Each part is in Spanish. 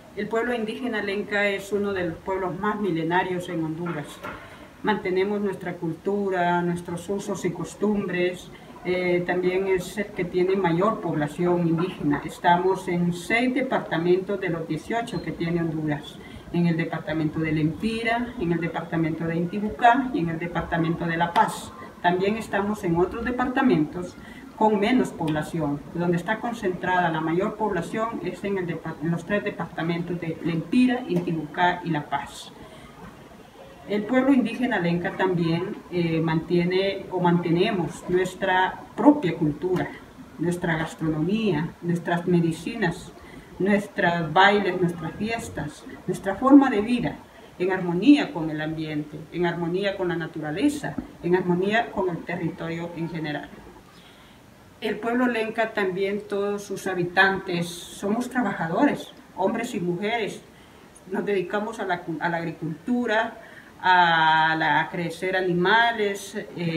El pueblo indígena Lenca es uno de los pueblos más milenarios en Honduras. Mantenemos nuestra cultura, nuestros usos y costumbres. También es el que tiene mayor población indígena. Estamos en 6 departamentos de los 18 que tiene Honduras. En el departamento de Lempira, en el departamento de Intibucá y en el departamento de La Paz. También estamos en otros departamentos con menos población. Donde está concentrada la mayor población es en los 3 departamentos de Lempira, Intibucá y La Paz. El pueblo indígena Lenca también mantenemos nuestra propia cultura, nuestra gastronomía, nuestras medicinas, nuestros bailes, nuestras fiestas, nuestra forma de vida, en armonía con el ambiente, en armonía con la naturaleza, en armonía con el territorio en general. El pueblo Lenca también, todos sus habitantes, somos trabajadores, hombres y mujeres. Nos dedicamos a la agricultura, a crecer animales,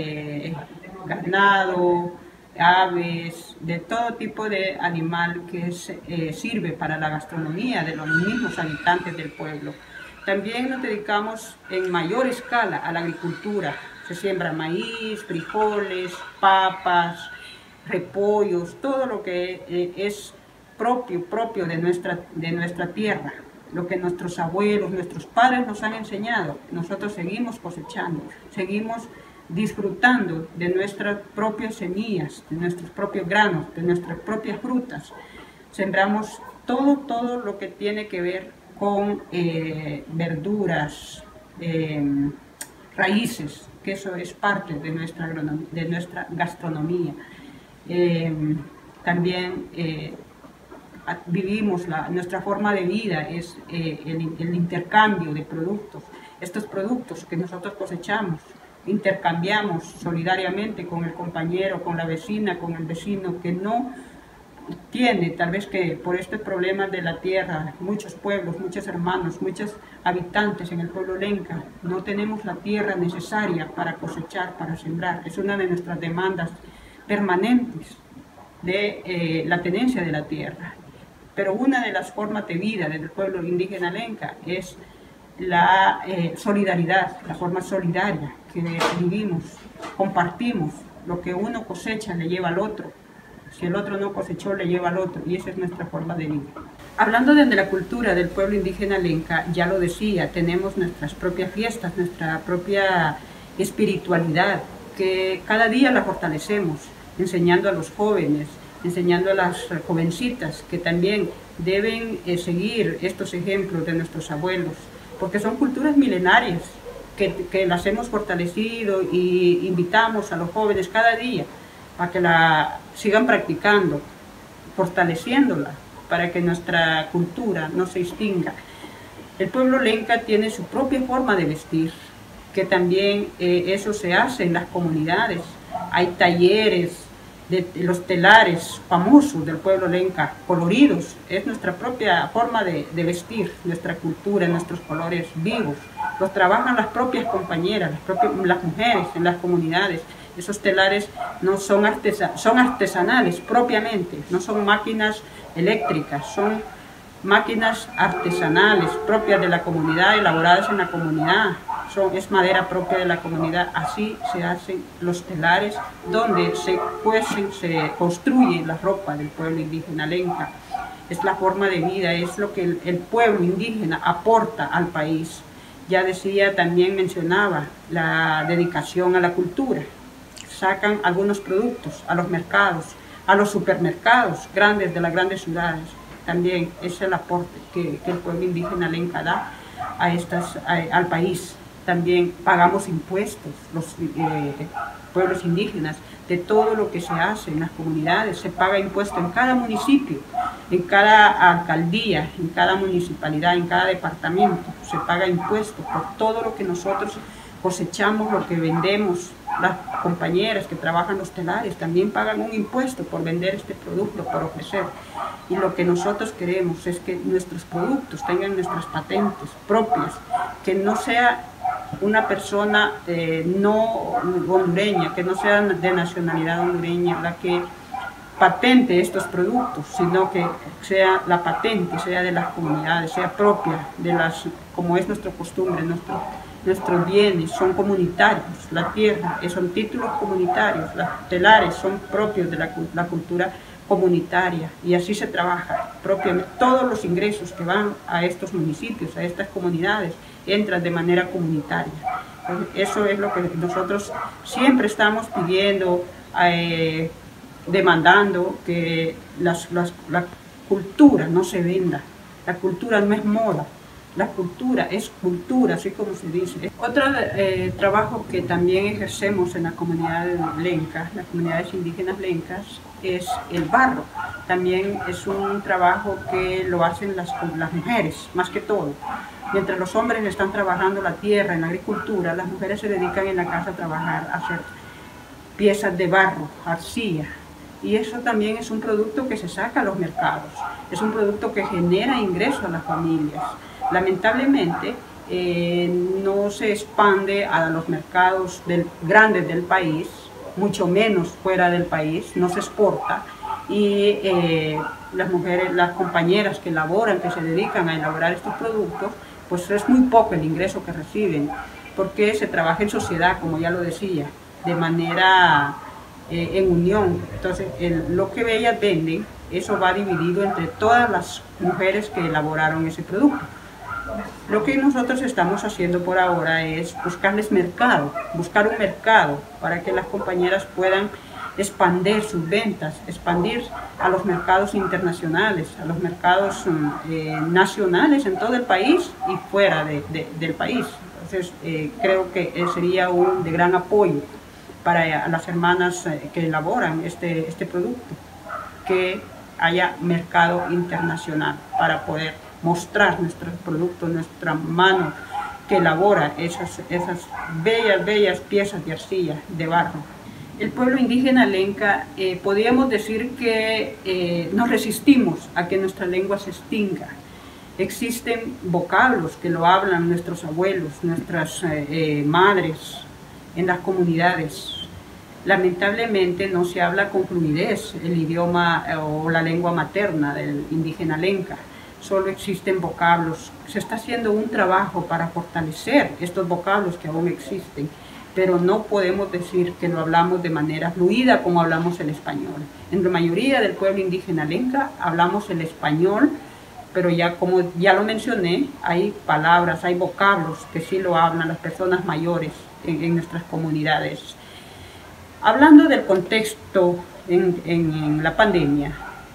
ganado, aves, de todo tipo de animal que sirve para la gastronomía de los mismos habitantes del pueblo. También nos dedicamos en mayor escala a la agricultura. Se siembra maíz, frijoles, papas, repollos, todo lo que es propio de nuestra tierra, lo que nuestros abuelos, nuestros padres nos han enseñado. Nosotros seguimos cosechando, seguimos disfrutando de nuestras propias semillas, de nuestros propios granos, de nuestras propias frutas. Sembramos todo lo que tiene que ver con verduras, raíces, que eso es parte de nuestra gastronomía. También vivimos nuestra forma de vida es el intercambio de productos. Estos productos que nosotros cosechamos, intercambiamos solidariamente con el compañero, con la vecina, con el vecino que no tiene, tal vez que por este problema de la tierra, muchos pueblos, muchos hermanos, muchos habitantes en el pueblo Lenca, no tenemos la tierra necesaria para cosechar, para sembrar. Es una de nuestras demandas permanentes de la tenencia de la tierra. Pero una de las formas de vida del pueblo indígena Lenca es la solidaridad, la forma solidaria que vivimos, compartimos. Lo que uno cosecha le lleva al otro, si el otro no cosechó le lleva al otro, y esa es nuestra forma de vida. Hablando de la cultura del pueblo indígena Lenca, ya lo decía, tenemos nuestras propias fiestas, nuestra propia espiritualidad, que cada día la fortalecemos, enseñando a los jóvenes, enseñando a las jovencitas que también deben seguir estos ejemplos de nuestros abuelos, porque son culturas milenarias que las hemos fortalecido y invitamos a los jóvenes cada día a que la sigan practicando, fortaleciéndola para que nuestra cultura no se extinga. El pueblo Lenca tiene su propia forma de vestir, que también eso se hace en las comunidades. Hay talleres de los telares famosos del pueblo Lenca, coloridos. Es nuestra propia forma de vestir, nuestra cultura, nuestros colores vivos. Los trabajan las propias compañeras, las mujeres en las comunidades. Esos telares no son son artesanales propiamente, no son máquinas eléctricas, son máquinas artesanales propias de la comunidad, elaboradas en la comunidad. Es madera propia de la comunidad. Así se hacen los telares donde se cuecen, se construye la ropa del pueblo indígena Lenca. Es la forma de vida, es lo que el pueblo indígena aporta al país. Ya decía, también mencionaba la dedicación a la cultura. Sacan algunos productos a los mercados, a los supermercados grandes de las grandes ciudades. También es el aporte que el pueblo indígena Lenca da al país. También pagamos impuestos, los pueblos indígenas, de todo lo que se hace en las comunidades. Se paga impuesto en cada municipio, en cada alcaldía, en cada municipalidad, en cada departamento. Se paga impuesto por todo lo que nosotros cosechamos, lo que vendemos. Las compañeras que trabajan los telares también pagan un impuesto por vender este producto, por ofrecer. Y lo que nosotros queremos es que nuestros productos tengan nuestras patentes propias, que no sea una persona no hondureña, que no sea de nacionalidad hondureña la que patente estos productos, sino que sea la patente, sea de las comunidades, sea propia de las, como es nuestra costumbre, nuestros bienes son comunitarios, la tierra son títulos comunitarios, los telares son propios de la cultura comunitaria, y así se trabaja propiamente. Todos los ingresos que van a estos municipios, a estas comunidades, entran de manera comunitaria. Entonces, eso es lo que nosotros siempre estamos pidiendo, demandando, que la cultura no se venda, la cultura no es moda, la cultura es cultura, así como se dice. Otro trabajo que también ejercemos en la comunidad lenca, las comunidades indígenas lencas, es el barro. También es un trabajo que lo hacen las mujeres, más que todo. Mientras los hombres están trabajando la tierra, en la agricultura, las mujeres se dedican en la casa a trabajar, a hacer piezas de barro, arcilla. Y eso también es un producto que se saca a los mercados, es un producto que genera ingresos a las familias. Lamentablemente no se expande a los mercados grandes del país, mucho menos fuera del país, no se exporta, y las mujeres, las compañeras que elaboran, que se dedican a elaborar estos productos, pues es muy poco el ingreso que reciben, porque se trabaja en sociedad, como ya lo decía, de manera en unión. Entonces lo que ellas venden, eso va dividido entre todas las mujeres que elaboraron ese producto. Lo que nosotros estamos haciendo por ahora es buscarles mercado, buscar un mercado para que las compañeras puedan expandir sus ventas, expandir a los mercados internacionales, a los mercados nacionales en todo el país y fuera del país. Entonces creo que sería de gran apoyo para las hermanas que elaboran este producto, que haya mercado internacional para poder mostrar nuestros productos, nuestra mano que elabora esas bellas piezas de arcilla, de barro. El pueblo indígena lenca, podríamos decir que nos resistimos a que nuestra lengua se extinga. Existen vocablos que lo hablan nuestros abuelos, nuestras madres en las comunidades. Lamentablemente no se habla con fluidez el idioma o la lengua materna del indígena lenca. Solo existen vocablos. Se está haciendo un trabajo para fortalecer estos vocablos que aún existen, pero no podemos decir que lo hablamos de manera fluida como hablamos el español. En la mayoría del pueblo indígena lenca hablamos el español, pero ya como ya lo mencioné, hay palabras, hay vocablos que sí lo hablan las personas mayores en nuestras comunidades. Hablando del contexto en la pandemia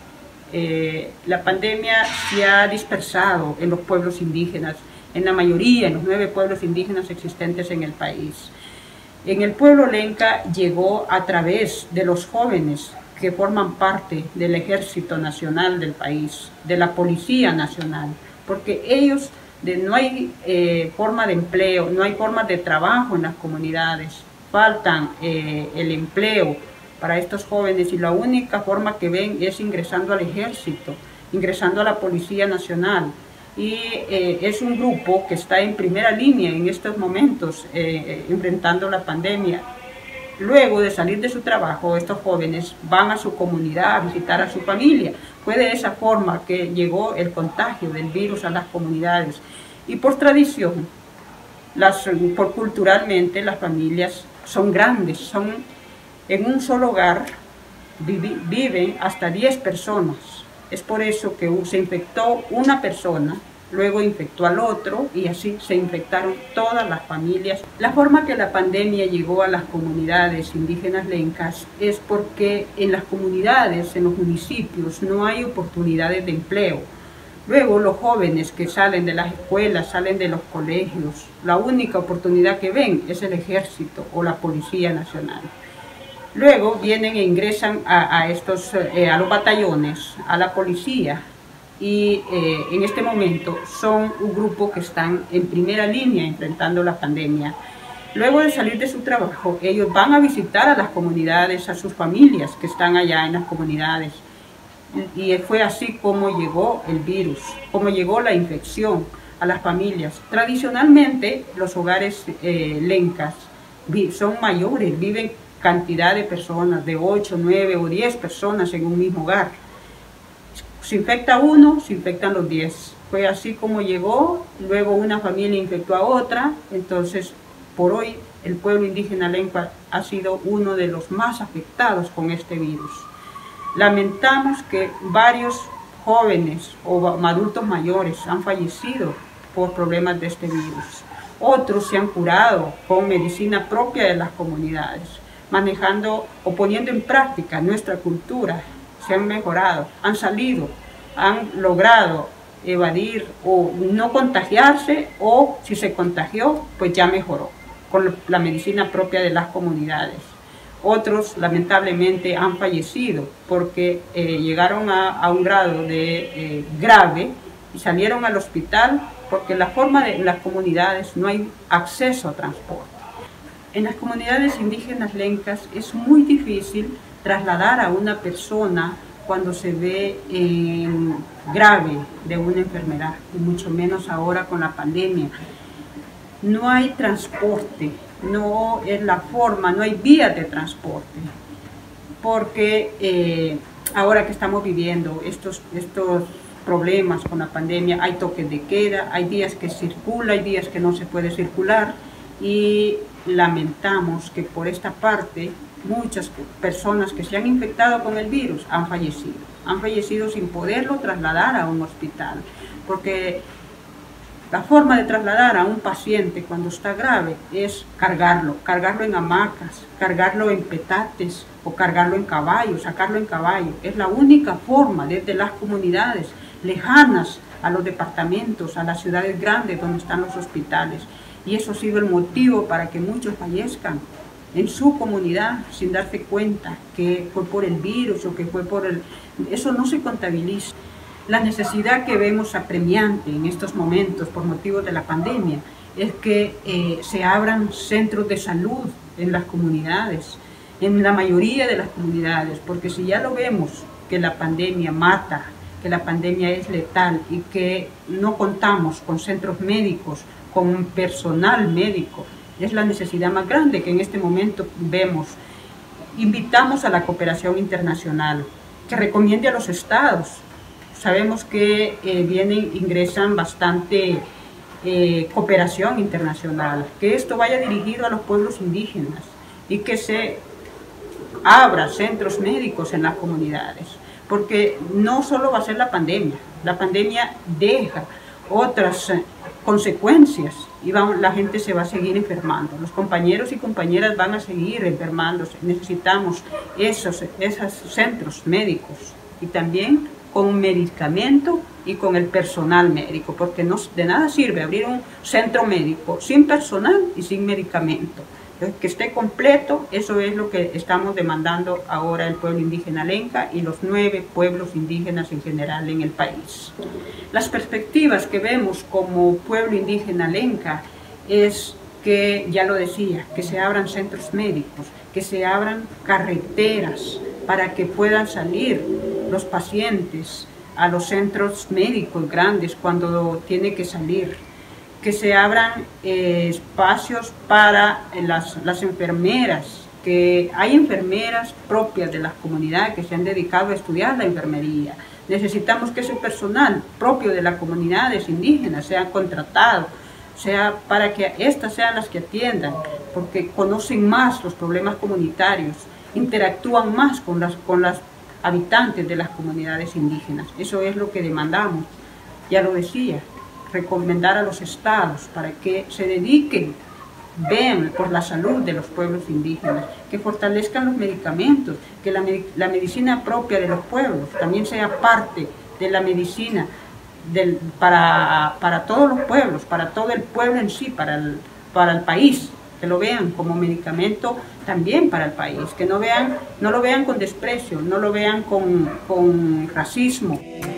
se ha dispersado en los pueblos indígenas, en la mayoría, en los 9 pueblos indígenas existentes en el país. En el pueblo lenca llegó a través de los jóvenes que forman parte del Ejército Nacional del país, de la Policía Nacional, porque ellos, no hay forma de empleo, no hay forma de trabajo en las comunidades, faltan el empleo para estos jóvenes, y la única forma que ven es ingresando al ejército, ingresando a la Policía Nacional, y es un grupo que está en primera línea en estos momentos enfrentando la pandemia. Luego de salir de su trabajo, estos jóvenes van a su comunidad a visitar a su familia. Fue de esa forma que llegó el contagio del virus a las comunidades, y por tradición, culturalmente las familias son grandes, en un solo hogar viven hasta 10 personas. Es por eso que se infectó una persona, luego infectó al otro, y así se infectaron todas las familias. La forma que la pandemia llegó a las comunidades indígenas lencas es porque en las comunidades, en los municipios, no hay oportunidades de empleo. Luego los jóvenes que salen de las escuelas, salen de los colegios, la única oportunidad que ven es el ejército o la Policía Nacional. Luego vienen e ingresan a los batallones, a la policía, y en este momento son un grupo que están en primera línea enfrentando la pandemia. Luego de salir de su trabajo, ellos van a visitar a las comunidades, a sus familias que están allá en las comunidades. Y fue así como llegó el virus, como llegó la infección a las familias. Tradicionalmente los hogares lencas son mayores, viven cantidad de personas, de 8, 9 o 10 personas en un mismo hogar. Se infecta uno, se infectan los 10. Fue así como llegó, luego una familia infectó a otra, entonces por hoy el pueblo indígena Lenca ha sido uno de los más afectados con este virus. Lamentamos que varios jóvenes o adultos mayores han fallecido por problemas de este virus. Otros se han curado con medicina propia de las comunidades, manejando o poniendo en práctica nuestra cultura. Se han mejorado, han salido, han logrado evadir o no contagiarse, o si se contagió, pues ya mejoró con la medicina propia de las comunidades. Otros lamentablemente han fallecido porque llegaron a un grado de grave y salieron al hospital porque la forma de las comunidades no hay acceso a transporte. En las comunidades indígenas lencas es muy difícil trasladar a una persona cuando se ve grave de una enfermedad, y mucho menos ahora con la pandemia. No hay transporte, no es la forma, no hay vías de transporte, porque ahora que estamos viviendo estos problemas con la pandemia, hay toques de queda, hay días que circula, hay días que no se puede circular, y lamentamos que por esta parte muchas personas que se han infectado con el virus han fallecido sin poderlo trasladar a un hospital, porque la forma de trasladar a un paciente cuando está grave es cargarlo en hamacas, cargarlo en petates o cargarlo en caballo, sacarlo en caballo. Es la única forma desde las comunidades lejanas a los departamentos, a las ciudades grandes donde están los hospitales. Y eso ha sido el motivo para que muchos fallezcan en su comunidad sin darse cuenta que fue por el virus o que fue por el... Eso no se contabiliza. La necesidad que vemos apremiante en estos momentos por motivos de la pandemia es que se abran centros de salud en las comunidades, en la mayoría de las comunidades, porque si ya lo vemos que la pandemia mata, que la pandemia es letal y que no contamos con centros médicos, con personal médico, es la necesidad más grande que en este momento vemos. Invitamos a la cooperación internacional que recomiende a los estados. Sabemos que ingresan bastante cooperación internacional, que esto vaya dirigido a los pueblos indígenas y que se abra centros médicos en las comunidades, porque no solo va a ser la pandemia deja otras consecuencias y la gente se va a seguir enfermando, los compañeros y compañeras van a seguir enfermándose. Necesitamos esos centros médicos y también con medicamento y con el personal médico, porque de nada sirve abrir un centro médico sin personal y sin medicamento. Entonces, que esté completo, eso es lo que estamos demandando ahora el pueblo indígena Lenca y los 9 pueblos indígenas en general en el país. Las perspectivas que vemos como pueblo indígena Lenca es que, ya lo decía, que se abran centros médicos, que se abran carreteras para que puedan salir los pacientes a los centros médicos grandes cuando tiene que salir, que se abran espacios para las enfermeras, que hay enfermeras propias de las comunidades que se han dedicado a estudiar la enfermería. Necesitamos que ese personal propio de las comunidades indígenas sea contratado, para que estas sean las que atiendan, porque conocen más los problemas comunitarios, interactúan más con las habitantes de las comunidades indígenas. Eso es lo que demandamos, ya lo decía, recomendar a los estados para que se dediquen, vean por la salud de los pueblos indígenas, que fortalezcan los medicamentos, que la medicina propia de los pueblos también sea parte de la medicina para todos los pueblos, para todo el pueblo en sí, para el país, que lo vean como medicamento también para el país, que no lo vean con desprecio, no lo vean con racismo.